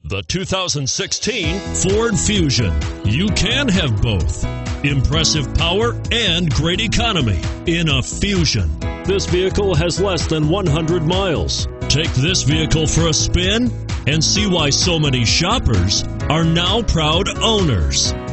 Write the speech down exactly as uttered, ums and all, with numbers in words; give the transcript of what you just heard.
The two thousand sixteen Ford Fusion. You can have both. Impressive power and great economy in a Fusion. This vehicle has less than one hundred miles. Take this vehicle for a spin and see why so many shoppers are now proud owners.